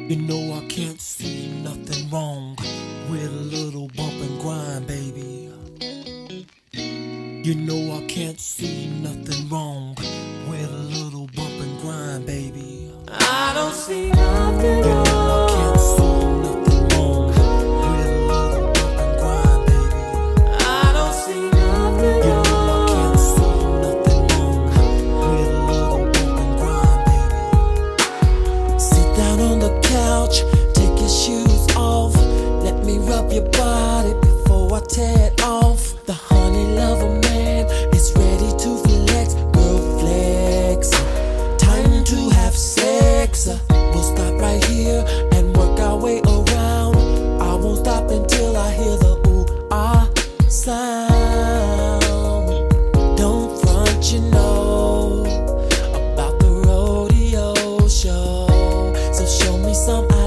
You know I can't see nothing wrong with a little bump and grind, baby. You know I can't see nothing wrong with a little bump and grind, baby. I don't see nothing You know I can't see nothing wrong with a little bump and grind, baby. I don't see nothing You know I can't see nothing wrong with a little bump and grind, baby. Sit down on the couch, take your shoes off. Let me rub your body before I tear it off. The honey lover man is ready to flex. Girl, flex. Time to have sex. We'll stop right here and work our way around. I won't stop until I hear the ooh-ah sound. Don't front, you know about the rodeo show. So show me some